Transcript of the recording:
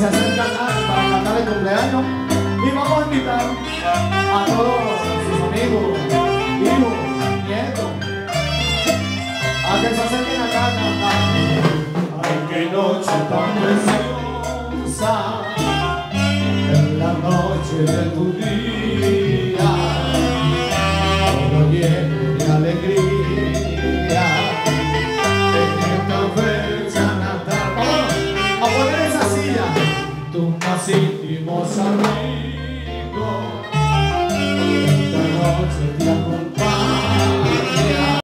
se acercan para cantar el cumpleaños. Y vamos a invitar a todos sus amigos, hijos, nietos, a que se acerquen acá a cantar. Ay, qué noche tan preciosa, en la noche de tu día.